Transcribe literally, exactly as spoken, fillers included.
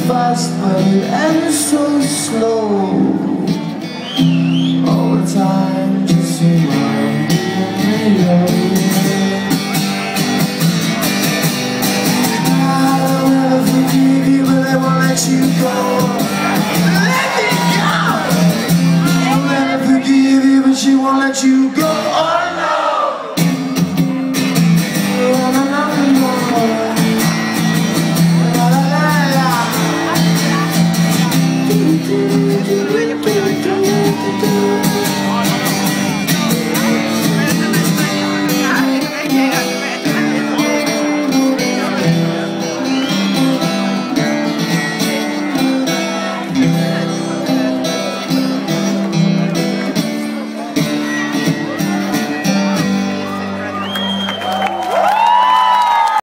fast, but it ends so slow. All the time, just so you know.